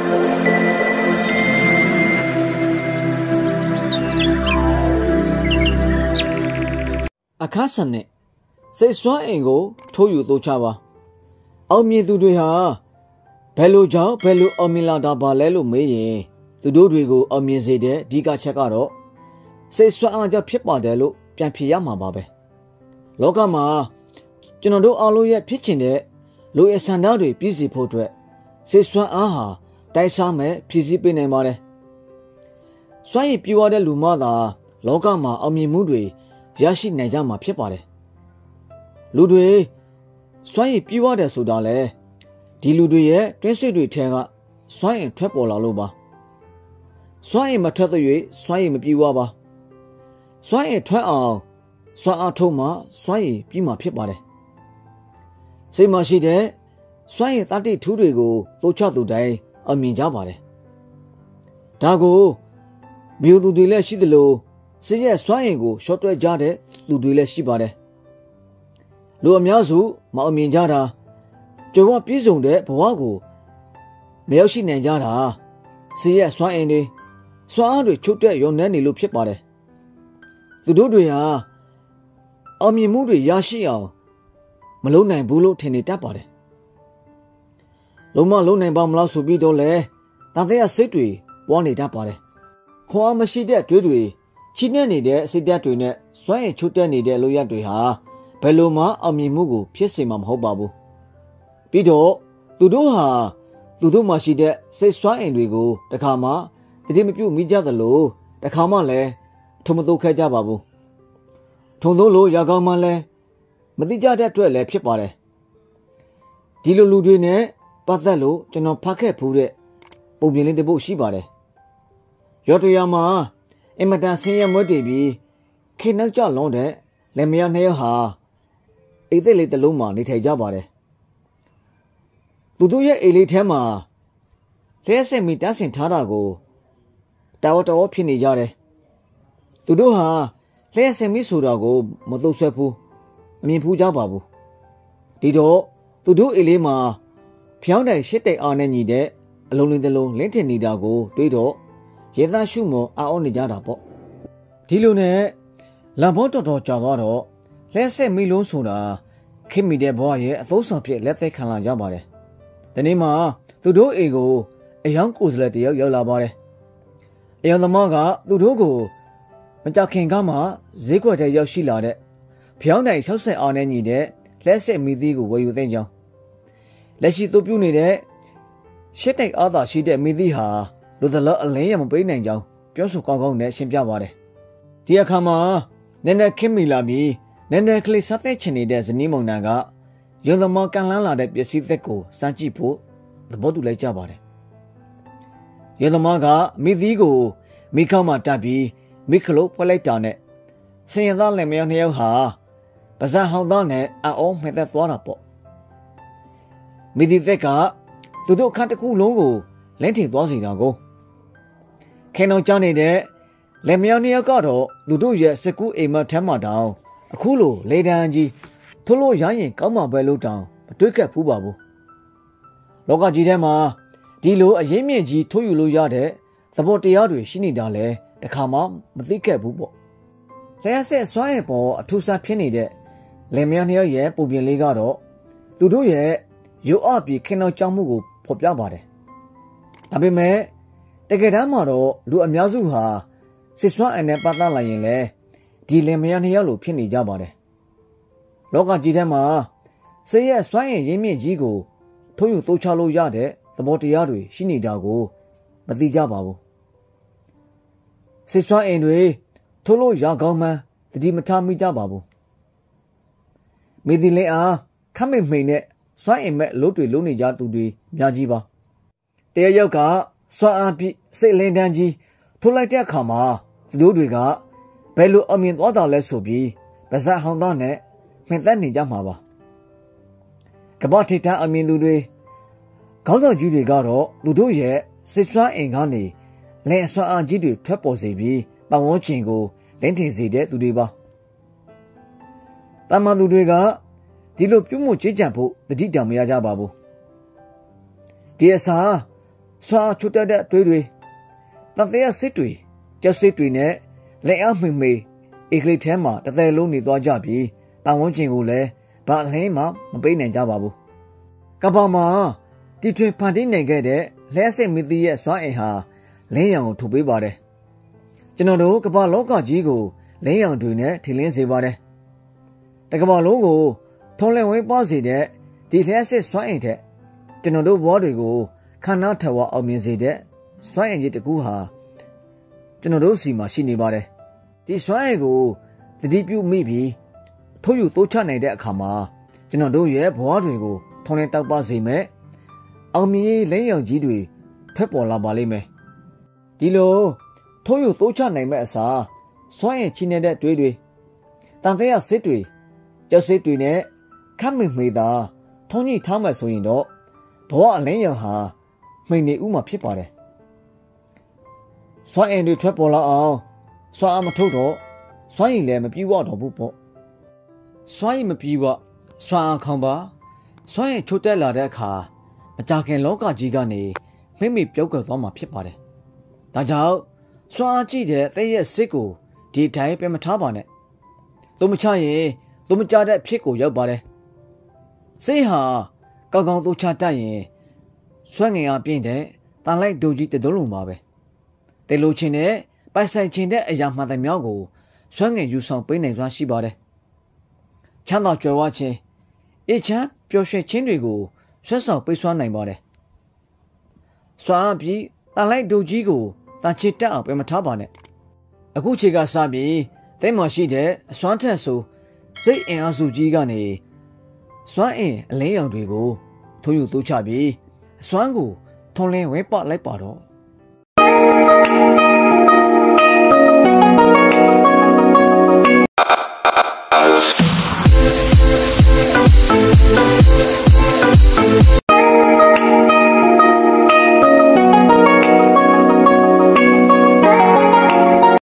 အခါစနစ်စိတ်စွမ်းအင်ကိုထိုးယူသို့ချပါအောင်မြင်သူတွေဟာဘယ်လိုကြောင့်ဘယ်လိုအောင်မြင်လာတာပါလဲလို့မေးရင်သူတို့တွေကိုအောင်မြင်စေတဲ့အဓိကချက်ကတော့စိတ်စွမ်းအားကြောင့်ဖြစ်ပါတယ်လို့ပြန်ဖြေရမှာပါပဲလောကမှာကျွန်တော်တို့အားလုံးရဲ့ဖြစ်ချင်တဲ့လူအဆန္ဒတွေပြည့်စုံဖို့အတွက်စိတ်စွမ်းအားဟာတိုက်စားမဲ့ဖြည့်ဆည်းပေးနိုင်ပါတယ်စွမ်းရည်ပြည့်ဝတဲ့လူမှသာလောကမှာအောင်မြင်မှုတွေရရှိနိုင်ကြမှာဖြစ်ပါတယ်လူတွေစွမ်းရည်ပြည့်ဝတယ်ဆိုတာလေဒီလူတွေရဲ့တွင်းဆွေတွေထဲကစွမ်းရည်ထွက်ပေါ်လာလို့ပါစွမ်းရည်မထွက်တဲ့စွမ်းရည်မပြည့်ဝပါစွမ်းရည်ထွက်အောင်စွမ်းအားထုတ်မှစွမ်းရည်ပြည့်မှာဖြစ်ပါတယ်စိတ်မရှိတဲ့စွမ်းရည်တတိထူးတွေကိုတိုးချသူတိုင်းအမြင်ကြပါတယ်ဒါကိုမြို့သူတွေလည်းရှိသလိုစိတ်ရဲ့စွမ်းရည်ကိုရှော့တွဲကြတဲ့လူတွေလည်းရှိပါတယ်လူအများစုမအမြင်ကြတာကြွယ်ဝပြည့်စုံတဲ့ဘဝကိုမရောက်ရှိနိုင်ကြတာစိတ်ရဲ့စွမ်းအင်တွေစွမ်းအားတွေချုပ်တဲ့ရုံနဲ့နေလို့ဖြစ်ပါတယ်သူတို့တွေဟာအောင်မြင်မှုတွေရရှိအောင်မလုပ်နိုင်ဘူးလို့ထင်နေတတ်ပါတယ်လုံးဝလုံးနိုင်ပါမလားဆိုပြီးတော့လဲတန်တဲ့စိတ်တွေပွားနေတတ်ပါတယ်ခွန်အားမရှိတဲ့တွေးတွေချီးနှဲ့နေတဲ့စိတ်ဓာတ်တွေနဲ့စွမ်းရည်ချုပ်တဲ့နေတဲ့လုပ်ရတွေဟာဘယ်လိုမှအောင်မြင်မှုကိုဖြစ်စေမှာမဟုတ်ပါဘူးပြီးတော့သူတို့ဟာသူတို့မှရှိတဲ့စိတ်စွမ်းအင်တွေကိုတခါမှတတိမပြုတ်မိကြသလိုတခါမှလည်းထုံမတုတ်ခဲ့ကြပါဘူးထုံသုံးလို့ရကောင်းမှလည်းမတိကြတဲ့အတွက်လည်းဖြစ်ပါတယ်ဒီလိုလူတွေနဲ့ပတ်သက်လို့ကျွန်တော်ဖတ်ခဲ့ဖူးတဲ့ပုံပြင်လေးတစ်ပုဒ်ရှိပါတယ်ရော်တရမှာအင်မတန်ဆင်းရဲမွဲတေပြီးခေနောက်ကျလွန်တဲ့လင်မယားနှစ်ယောက်ဟာအိတ်သက်လေးတစ်လုံးမှာနေထိုင်ကြပါတယ်သူတို့ရဲ့အိမ်လေးထဲမှာလျှက်စစ်မီတန်းဆင်ထားတာကိုတော်ဖြစ်နေကြတယ်သူတို့ဟာလျှက်စစ်မီဆိုတာကိုမသုံးဆွဲဘူးအမြင်ဖူးကြပါဘူးဒီတော့သူတို့အိမ်လေးမှာဖျောင်းတိုင်ရှစ်တိတ်အားနဲ့ညီတဲ့အလုံးလေးတစ်လုံးလင်းထင်နေတာကိုတွေးတော့ရေသားရှုမောအောင်းနေကြတာပေါ့ဒီလိုနဲ့လမ်းဘောတော်ကြာသွားတော့လက်ဆက်မီလုံးဆိုတာခင်မိတဲ့ဘဝရဲ့အသုံးဆောင်ဖြစ်လက်သက်ခံလာကြပါတယ်ဒီနေ့မှာသူတို့အိမ်ကိုအယောင်ကိုယ်စားလှယ်တယောက်ရောက်လာပါတယ်အယောင်သမားကသူတို့ကိုမကြခင်ကမှဈေးကွက်ထဲရောက်ရှိလာတဲ့ဖျောင်းတိုင်60အားနဲ့ညီတဲ့လက်ဆက်မီသီးကိုဝယ်ယူသိမ်းကြောင်းလက်ရှိသူပြုနေတဲ့ရှစ်တိတ်အားသာရှိတဲ့မီသီးဟာလူသလားအလင်းရမပေးနိုင်ကြောင်းပြောဆိုကောင်းကောင်းနဲ့ရှင်းပြပါတယ်ဒီအခါမှာနည်းနည်းခင်းမိလာပြီးနည်းနည်းကလေးစားတဲ့ချင်နေတဲ့ဇနီးမောင်နှံကရုံသမားကန်လန်းလာတဲ့ပစ္စည်းသက်ကိုစမ်းကြည့်ဖို့သဘောတူလိုက်ကြပါတယ်ရုံသမားကမိသီးကိုမိခေါင်းမှာတက်ပြီးမိခလို့ဖွက်လိုက်တာနဲ့စင်ရသားလင်မယားနှစ်ယောက်ဟာပါဇက်ဟောင်းသားနဲ့အော်မှသက်သွားတာပေါ့မိသီးသက်ကသူတို့အခန်းတစ်ခုလုံးကိုလင်းထင်သွားစီတာကိုခင်အောင်ကြားနေတဲ့လင်မယားနှစ်ယောက်ကတော့သူတို့ရဲ့စကူးအိမ်မထမ်းမှတောင်အခုလိုလေတန်းကြီးထိုးလို့ရရင်ကောင်းမှာပဲလို့တောင်မတွေးခဲ့ဘူးပါဘူးလောကကြီးထဲမှာဒီလိုအရေးမြင့်ကြီးထိုးယူလို့ရတဲ့သဘောတရားတွေရှိနေတာလဲတခါမှမသိခဲ့ဘူးပေါ့လျှက်ဆက်စွမ်းရည်ပေါ်အထူးဆန်းဖြစ်နေတဲ့လင်မယားနှစ်ယောက်ရဲ့ပုံပြင်လေးကတော့သူတို့ရဲ့ရုပ်အပြီးခင်အောင်ကြောင်းမှုကိုဖော်ပြပါတယ်ဒါပေမဲ့တကယ်တမ်းမှာတော့လူအများစုဟာစစ်စွမ်းအင်နဲ့ပတ်သက်လာရင်လေဒီလင်မယားနှစ်ယောက်လိုဖြစ်နေကြပါတယ်လောကကြီးထဲမှာစိတ်ရဲ့စွမ်းရည်ရင်းမြစ်ကြီးကိုထိုးယူတိုးချလို့ရတဲ့သဘောတရားတွေရှိနေတာကိုမသိကြပါဘူးစစ်စွမ်းအင်တွေထိုးလို့ရကောင်းမှန်းတတိမထားမိကြပါဘူးမိဒီလင်းအားခမိတ်မိန်နဲ့စွမ်းအင်မဲ့လို့တွေလုံးနေကြသူတွေအများကြီးပါတရယောက်ကစွမ်းအားပြည့်စိတ်လင်းတန်းကြီးထိုးလိုက်တဲ့အခါမှာသူတို့တွေကဘယ်လိုအမြင်သွားတာလဲဆိုပြီးပါဇက်ဟောင်းသားနဲ့မှင်သက်နေကြမှာပါကမ္ဘာထိပ်တန်းအမြင်သူတွေခေါင်းဆောင်ကြီးတွေကတော့သူတို့ရဲ့စစ်စွမ်းအင်ကနေလင်းအစွမ်းအားကြီးတွေထွက်ပေါ်စေပြီးပတ်ဝန်းကျင်ကိုလင်းထင်စေတဲ့သူတွေပါတမန်သူတွေကဒီလိုပြုမှုကြေးကြံဖို့တတိတောင်မရကြပါဘူးဒီအစားစွမ်းအားချို့တက်တဲ့အတွေးတွေတန်တဲ့စစ်တွေကျက်စစ်တွေနဲ့လက်အားမှိမေဧကလေးထဲမှာတစ်သက်လုံးနေသွားကြပြီးပတ်ဝန်းကျင်ကိုလည်းဘာအလင်းမှမပေးနိုင်ကြပါဘူးကမ္ဘာမှာတီထွင်ဖန်တီးနိုင်ခဲ့တဲ့လက်စစ်မီသီရဲ့စွမ်းအင်ဟာလင်းရောင်ကိုထုတ်ပေးပါတယ်ကျွန်တော်တို့ကမ္ဘာလောကကြီးကိုလင်းရောင်တွေနဲ့ထင်လင်းစေပါတယ်တကမ္ဘာလုံးကိုထုံလင်းဝင်းပွားစေတဲ့ဒီလက်စစ်စွမ်းအင်ထက်ကျွန်တော်တို့ဘဝတွေကိုခန္ဓာထဝအောင်မြင်စေတဲ့စွမ်းအင်ကြီးတစ်ခုဟာကျွန်တော်တို့စီမှာရှိနေပါတယ်ဒီစွမ်းအင်ကိုတတိပြုမိပြီးထိုးယူတိုးချနိုင်တဲ့အခါမှာကျွန်တော်တို့ရဲ့ဘဝတွေကိုထုံလင်းတောက်ပစေမယ်အောင်မြင်ရေးလင်းရောင်ကြီးတွေထွက်ပေါ်လာပါလိမ့်မယ်ဒီလိုထိုးယူတိုးချနိုင်မဲ့အစားစွမ်းအင်ချနေတဲ့တွေးတွေတန်တဲ့စစ်တွေကျောက်စစ်တွေနဲ့ခမ်းမိမေသာထုံးကြီးထားမှဆိုရင်တော့ဘဝအလင်းရောင်ဟာမိန်နေဥမှာဖြစ်ပါတယ်စွမ်းအင်တွေထွက်ပေါ်လာအောင်စွမ်းအားမထုတ်တော့စွမ်းရည်လည်းမပြေဝတော့ဘူးပေါ့စွမ်းရည်မပြေဝစွမ်းအားခေါင်းပါစွမ်းရည်ချို့တက်လာတဲ့အခါမကြခင်လောကကြီးကနေမိပြောက်ကွယ်သွားမှာဖြစ်ပါတယ်ဒါကြောင့်စွမ်းအားကြည့်တဲ့တဲ့ရဲ့စစ်ကိုဒီတိုင်းပြန်မထားပါနဲ့သူမချရင်သူမကြတဲ့အဖြစ်ကိုရောက်ပါတယ်စိတ်ဟာကောင်းကောင်းသူချတတ်ရင်စွမ်းငင်အားပြင်းတဲ့တန်လိုက်ဒိုကြီးတတုံးလုံးပါပဲတေလိုချင်းနဲ့ပိုက်ဆိုင်ချင်းတဲ့အရာမှန်သမျှကိုစွမ်းငင်ယူဆောင်ပေးနိုင်စွမ်းရှိပါတယ်ချမ်းသာကြွယ်ဝခြင်းအေးချမ်းပျော်ရွှင်ခြင်းတွေကိုဆွတ်ဆောင်ပေးစွမ်းနိုင်ပါတယ်စွမ်းအားပြီးတန်လိုက်ဒိုကြီးကိုတန်ချစ်တက်အောင်ပြန်မထားပါနဲ့အခုခြေကစပြီးတဲမှရှိတဲ့အစွမ်းထက်ဆိုစိတ်အင်အားစုကြီးကနေစွမ်းအင်အလင်းရောင်တွေကိုထိုးယူတိုးချပြီးအစွမ်းကိုထုံလင်းဝဲပလိုက်ပါတော့